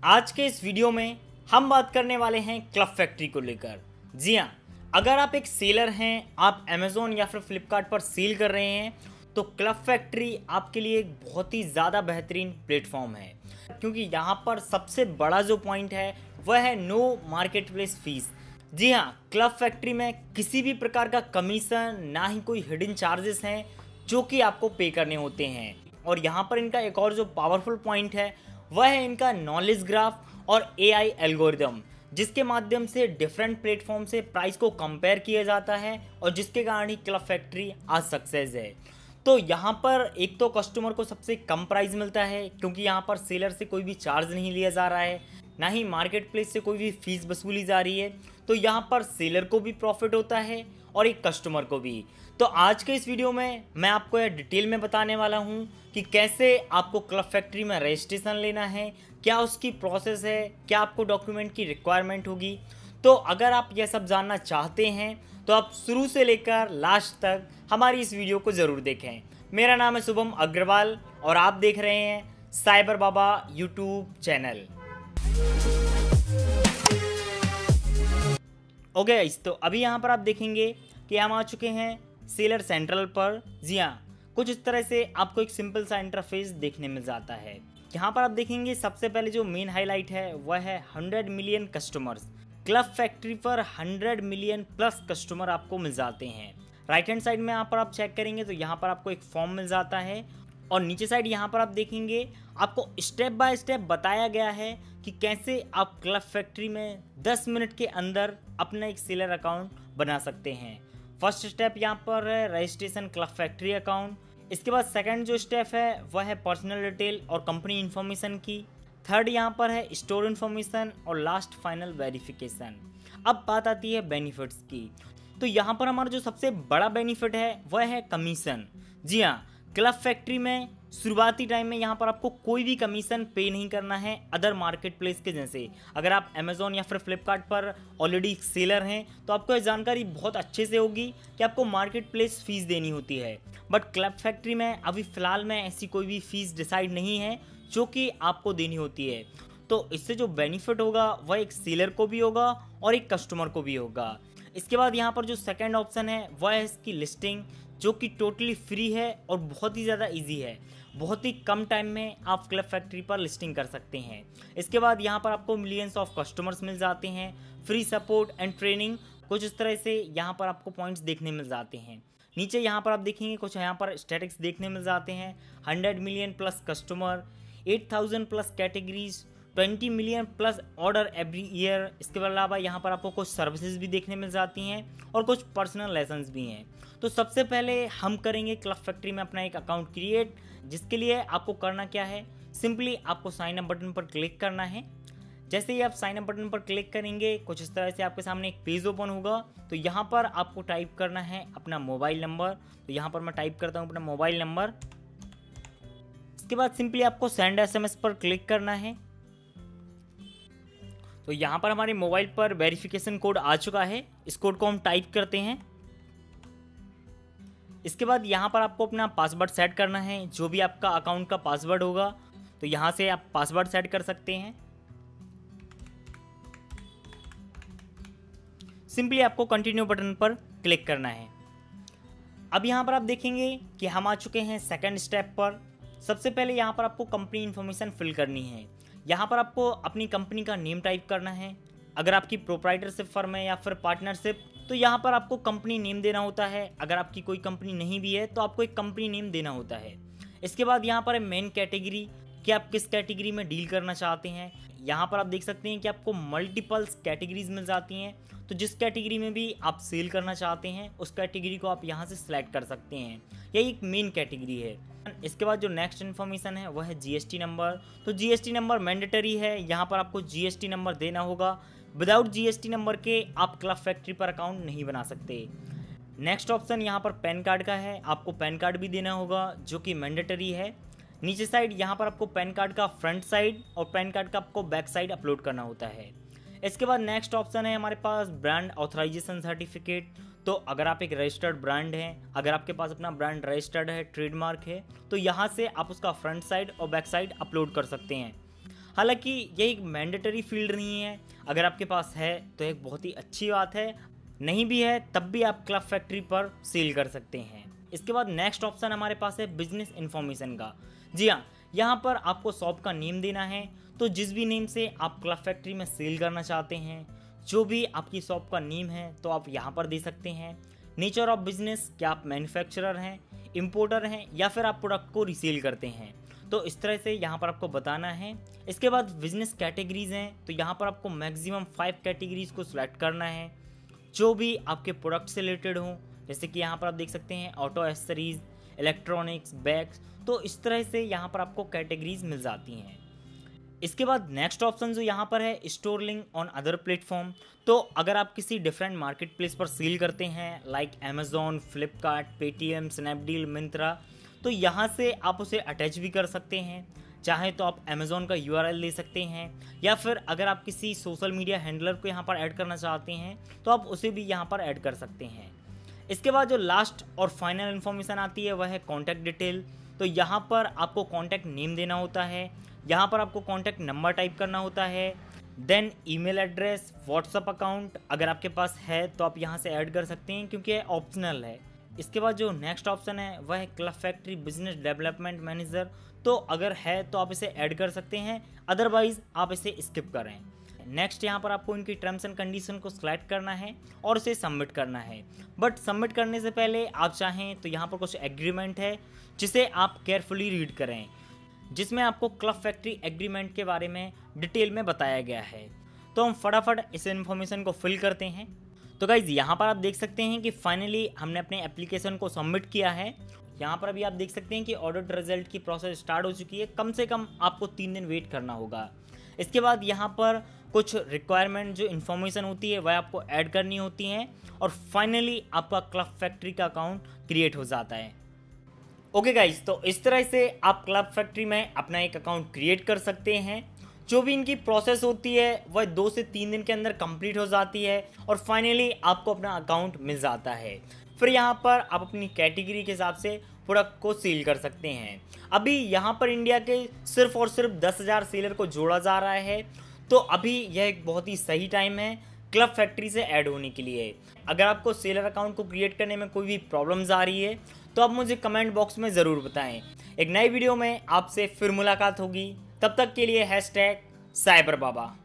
आज के इस वीडियो में हम बात करने वाले हैं क्लब फैक्ट्री को लेकर। जी हाँ, अगर आप एक सेलर हैं, आप अमेज़ोन या फिर फ्लिपकार्ट पर सेल कर रहे हैं तो क्लब फैक्ट्री आपके लिए एक बहुत ही ज़्यादा बेहतरीन प्लेटफॉर्म है, क्योंकि यहाँ पर सबसे बड़ा जो पॉइंट है वह है नो मार्केट प्लेस फीस। जी हाँ, क्लब फैक्ट्री में किसी भी प्रकार का कमीशन ना ही कोई हिडन चार्जेस हैं जो कि आपको पे करने होते हैं। और यहाँ पर इनका एक और जो पावरफुल पॉइंट है वह है इनका नॉलेज ग्राफ और एआई एल्गोरिदम, जिसके माध्यम से डिफरेंट प्लेटफॉर्म से प्राइस को कंपेयर किया जाता है और जिसके कारण ही क्लब फैक्ट्री आज सक्सेस है। तो यहाँ पर एक तो कस्टमर को सबसे कम प्राइस मिलता है, क्योंकि यहाँ पर सेलर से कोई भी चार्ज नहीं लिया जा रहा है, ना ही मार्केट प्लेस से कोई भी फीस वसूली जा रही है। तो यहाँ पर सेलर को भी प्रॉफिट होता है और एक कस्टमर को भी। तो आज के इस वीडियो में मैं आपको यह डिटेल में बताने वाला हूँ कि कैसे आपको क्लब फैक्ट्री में रजिस्ट्रेशन लेना है, क्या उसकी प्रोसेस है, क्या आपको डॉक्यूमेंट की रिक्वायरमेंट होगी। तो अगर आप यह सब जानना चाहते हैं तो आप शुरू से लेकर लास्ट तक हमारी इस वीडियो को ज़रूर देखें। मेरा नाम है शुभम अग्रवाल और आप देख रहे हैं cyber Baba YouTube channel. Okay guys, तो अभी यहाँ पर आप देखेंगे कि हम आ चुके हैं सेलर सेंट्रल पर। जी हाँ, कुछ इस तरह से आपको एक सिंपल सा इंटरफेस देखने मिल जाता है। यहाँ पर आप देखेंगे सबसे पहले जो मेन हाईलाइट है वह है 100 मिलियन कस्टमर्स। क्लब फैक्ट्री पर 100 मिलियन प्लस कस्टमर आपको मिल जाते हैं। राइट हैंड साइड में यहाँ पर आप चेक करेंगे तो यहाँ पर आपको एक फॉर्म मिल जाता है और नीचे साइड यहाँ पर आप देखेंगे आपको स्टेप बाय स्टेप बताया गया है कि कैसे आप क्लब फैक्ट्री में 10 मिनट के अंदर अपना एक सेलर अकाउंट बना सकते हैं। फर्स्ट स्टेप यहाँ पर है रजिस्ट्रेशन क्लब फैक्ट्री अकाउंट। इसके बाद सेकंड जो स्टेप है वह है पर्सनल डिटेल और कंपनी इन्फॉर्मेशन की। थर्ड यहाँ पर है स्टोर इन्फॉर्मेशन और लास्ट फाइनल वेरिफिकेशन। अब बात आती है बेनिफिट्स की। तो यहाँ पर हमारा जो सबसे बड़ा बेनिफिट है वह है कमीशन। जी हाँ, क्लब फैक्ट्री में शुरुआती टाइम में यहाँ पर आपको कोई भी कमीशन पे नहीं करना है अदर मार्केट प्लेस के जैसे। अगर आप अमेज़ॉन या फिर फ्लिपकार्ट पर ऑलरेडी सेलर हैं तो आपको यह जानकारी बहुत अच्छे से होगी कि आपको मार्केट प्लेस फीस देनी होती है। बट क्लब फैक्ट्री में अभी फ़िलहाल में ऐसी कोई भी फीस डिसाइड नहीं है जो कि आपको देनी होती है। तो इससे जो बेनिफिट होगा वह एक सेलर को भी होगा और एक कस्टमर को भी होगा। इसके बाद यहाँ पर जो सेकेंड ऑप्शन है वह है इसकी लिस्टिंग, जो कि टोटली फ्री है और बहुत ही ज़्यादा इजी है। बहुत ही कम टाइम में आप क्लब फैक्ट्री पर लिस्टिंग कर सकते हैं। इसके बाद यहाँ पर आपको मिलियंस ऑफ कस्टमर्स मिल जाते हैं, फ्री सपोर्ट एंड ट्रेनिंग। कुछ इस तरह से यहाँ पर आपको पॉइंट्स देखने मिल जाते हैं। नीचे यहाँ पर आप देखेंगे कुछ यहाँ पर स्टैटिक्स देखने मिल जाते हैं। 100 million plus customer, 8000 plus categories, 20 million plus order every year. इसके अलावा यहाँ पर आपको कुछ सर्विसेज भी देखने मिल जाती हैं और कुछ पर्सनल लेसन्स भी हैं। तो सबसे पहले हम करेंगे क्लब फैक्ट्री में अपना एक अकाउंट क्रिएट, जिसके लिए आपको करना क्या है, सिंपली आपको साइन अप बटन पर क्लिक करना है। जैसे ही आप साइन अप बटन पर क्लिक करेंगे कुछ इस तरह से आपके सामने एक पेज ओपन होगा। तो यहाँ पर आपको टाइप करना है अपना मोबाइल नंबर। तो यहाँ पर मैं टाइप करता हूँ अपना मोबाइल नंबर। इसके बाद सिंपली आपको सेंड SMS पर क्लिक करना है। तो यहाँ पर हमारे मोबाइल पर वेरिफिकेशन कोड आ चुका है। इस कोड को हम टाइप करते हैं। इसके बाद यहाँ पर आपको अपना पासवर्ड सेट करना है, जो भी आपका अकाउंट का पासवर्ड होगा। तो यहाँ से आप पासवर्ड सेट कर सकते हैं। सिंपली आपको कंटिन्यू बटन पर क्लिक करना है। अब यहाँ पर आप देखेंगे कि हम आ चुके हैं सेकंड स्टेप पर। सबसे पहले यहाँ पर आपको कंपनी इन्फॉर्मेशन फिल करनी है। यहाँ पर आपको अपनी कंपनी का नेम टाइप करना है। अगर आपकी प्रोप्राइटरशिप फर्म है या फिर पार्टनरशिप तो यहाँ पर आपको कंपनी नेम देना होता है। अगर आपकी कोई कंपनी नहीं भी है तो आपको एक कंपनी नेम देना होता है। इसके बाद यहाँ पर है मेन कैटेगरी, कि आप किस कैटेगरी में डील करना चाहते हैं। यहाँ पर आप देख सकते हैं कि आपको मल्टीपल्स कैटेगरीज मिल जाती हैं। तो जिस कैटेगरी में भी आप सेल करना चाहते हैं उस कैटेगरी को आप यहाँ से सिलेक्ट कर सकते हैं। यही एक मेन कैटेगरी है। इसके बाद जो नेक्स्ट इन्फॉर्मेशन है वह है GST नंबर। तो GST नंबर मैंडेटरी है, यहाँ पर आपको GST नंबर देना होगा। विदाउट GST नंबर के आप क्लब फैक्ट्री पर अकाउंट नहीं बना सकते। नेक्स्ट ऑप्शन यहाँ पर पैन कार्ड का है। आपको पैन कार्ड भी देना होगा, जो कि मैंडेटरी है। नीचे साइड यहाँ पर आपको पैन कार्ड का फ्रंट साइड और पैन कार्ड का आपको बैक साइड अपलोड करना होता है। इसके बाद नेक्स्ट ऑप्शन है हमारे पास ब्रांड ऑथराइजेशन सर्टिफिकेट। तो अगर आप एक रजिस्टर्ड ब्रांड हैं, अगर आपके पास अपना ब्रांड रजिस्टर्ड है, ट्रेडमार्क है, तो यहाँ से आप उसका फ्रंट साइड और बैक साइड अपलोड कर सकते हैं। हालांकि ये एक मैंडेटरी फील्ड नहीं है, अगर आपके पास है तो एक बहुत ही अच्छी बात है, नहीं भी है तब भी आप क्लब फैक्ट्री पर सेल कर सकते हैं। इसके बाद नेक्स्ट ऑप्शन हमारे पास है बिजनेस इन्फॉर्मेशन का। जी हाँ, यहाँ पर आपको शॉप का नेम देना है, तो जिस भी नेम से आप क्लब फैक्ट्री में सेल करना चाहते हैं, जो भी आपकी शॉप का नेम है तो आप यहाँ पर दे सकते हैं। नेचर ऑफ बिजनेस, क्या आप मैन्युफैक्चरर हैं, इंपोर्टर हैं या फिर आप प्रोडक्ट को रीसेल करते हैं, तो इस तरह से यहाँ पर आपको बताना है। इसके बाद बिजनेस कैटेगरीज हैं, तो यहाँ पर आपको मैक्सिमम 5 कैटेगरीज को सिलेक्ट करना है जो भी आपके प्रोडक्ट से रिलेटेड हों। जैसे कि यहाँ पर आप देख सकते हैं ऑटो एसेसरीज, इलेक्ट्रॉनिक्स, बैग्स, तो इस तरह से यहाँ पर आपको कैटेगरीज मिल जाती हैं। इसके बाद नेक्स्ट ऑप्शन जो यहाँ पर है store link on other platform, तो अगर आप किसी डिफरेंट मार्केट प्लेस पर सेल करते हैं like Amazon, Flipkart, Paytm, Snapdeal, Myntra, तो यहाँ से आप उसे अटैच भी कर सकते हैं। चाहे तो आप अमेजोन का URL ले सकते हैं या फिर अगर आप किसी सोशल मीडिया हैंडलर को यहाँ पर ऐड करना चाहते हैं तो आप उसे भी यहाँ पर ऐड कर सकते हैं। इसके बाद जो लास्ट और फाइनल इन्फॉर्मेशन आती है वह है कॉन्टैक्ट डिटेल, तो यहाँ पर आपको कॉन्टैक्ट नेम देना होता है, यहाँ पर आपको कॉन्टैक्ट नंबर टाइप करना होता है, then email address, WhatsApp account अगर आपके पास है तो आप यहाँ से ऐड कर सकते हैं क्योंकि यह ऑप्शनल है। इसके बाद जो नेक्स्ट ऑप्शन है वह है club factory business development manager, तो अगर है तो आप इसे ऐड कर सकते हैं, अदरवाइज आप इसे स्किप करें। नेक्स्ट यहाँ पर आपको इनकी टर्म्स एंड कंडीशन को सिलेक्ट करना है और उसे सबमिट करना है। बट सबमिट करने से पहले आप चाहें तो यहाँ पर कुछ एग्रीमेंट है जिसे आप केयरफुली रीड करें, जिसमें आपको क्लब फैक्ट्री एग्रीमेंट के बारे में डिटेल में बताया गया है। तो हम फटाफट इस इन्फॉर्मेशन को फिल करते हैं। तो गाइज यहाँ पर आप देख सकते हैं कि फाइनली हमने अपने एप्लीकेशन को सबमिट किया है। यहाँ पर अभी आप देख सकते हैं कि ऑडिट रिजल्ट की प्रोसेस स्टार्ट हो चुकी है, कम से कम आपको 3 दिन वेट करना होगा। इसके बाद यहाँ पर कुछ रिक्वायरमेंट जो इन्फॉर्मेशन होती है वह आपको ऐड करनी होती हैं और फाइनली आपका क्लब फैक्ट्री का अकाउंट क्रिएट हो जाता है। ओके गाइज, तो इस तरह से आप क्लब फैक्ट्री में अपना एक अकाउंट क्रिएट कर सकते हैं। जो भी इनकी प्रोसेस होती है वह 2 से 3 दिन के अंदर कंप्लीट हो जाती है और फाइनली आपको अपना अकाउंट मिल जाता है। फिर यहाँ पर आप अपनी कैटेगरी के हिसाब से प्रोडक्ट को सेल कर सकते हैं। अभी यहाँ पर इंडिया के सिर्फ और सिर्फ 10,000 सेलर को जोड़ा जा रहा है, तो अभी यह एक बहुत ही सही टाइम है क्लब फैक्ट्री से ऐड होने के लिए। अगर आपको सेलर अकाउंट को क्रिएट करने में कोई भी प्रॉब्लम्स आ रही है तो आप मुझे कमेंट बॉक्स में ज़रूर बताएं। एक नई वीडियो में आपसे फिर मुलाकात होगी, तब तक के लिए #साइबर बाबा।